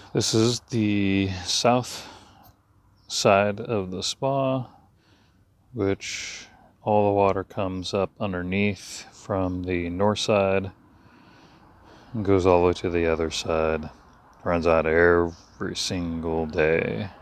This is the south side of the spa, which all the water comes up underneath from the north side and goes all the way to the other side. Runs out every single day.